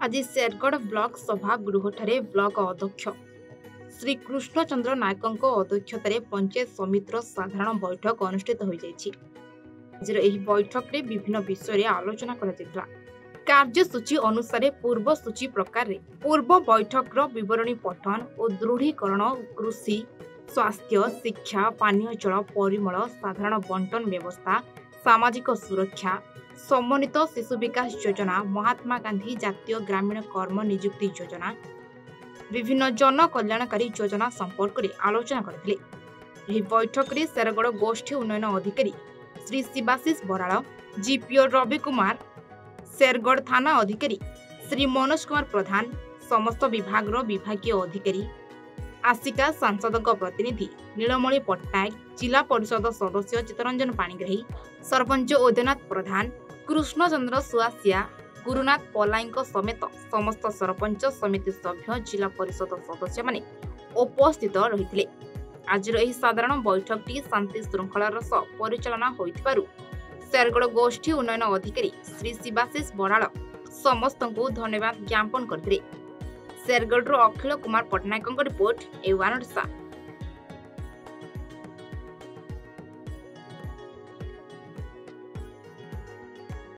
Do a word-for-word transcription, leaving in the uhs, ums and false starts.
आज शेरगढ़ ब्लॉक सभागृह ब्लॉक अध्यक्ष श्री कृष्णचंद्र नायक अध्यक्षत पंचायत समितिर साधारण बैठक अनुष्ठित हो बैठक में विभिन्न विषय आलोचना करा कार्यसूची अनुसार पूर्व सूची प्रकार पूर्व बैठक विवरणी पठन और दृढ़ीकरण कृषि स्वास्थ्य शिक्षा पानीय जल परिमल साधारण बंटन व्यवस्था सामाजिक सुरक्षा समन्वित शिशु विकास योजना महात्मा गांधी जातीय ग्रामीण कर्म नियुक्ति योजना विभिन्न जन कल्याणकारी योजना संपर्क में आलोचना करथिले। बैठक में शेरगढ़ गोष्ठी उन्नयन अधिकारी श्री शिवाशीष बराड़ जीपीओ रवि कुमार शेरगढ़ थाना अधिकारी श्री मनोज कुमार प्रधान समस्त विभाग विभागीय अधिकारी आसिका सांसद प्रतिनिधि नीलमणि पट्टनायक जिला परिषद सदस्य चित्तरंजन पाणिग्राही सरपंच ओद्यनाथ प्रधान कृष्णचंद्र सुआसिया गुरुनाथ पलाई समेत समस्त सरपंच समिति सभ्य जिला परिषद सदस्य माने उपस्थित रही। आज साधारण बैठकटी शांति श्रृंखलार सह परिचालना होइथिबारु शेरगढ़ गोष्ठी उन्नयन अधिकारी श्री शिवाशीष बराड़ समस्त को धन्यवाद ज्ञापन करथिले। Shergarh Akhil Kumar Pattnaik report A one Odisha.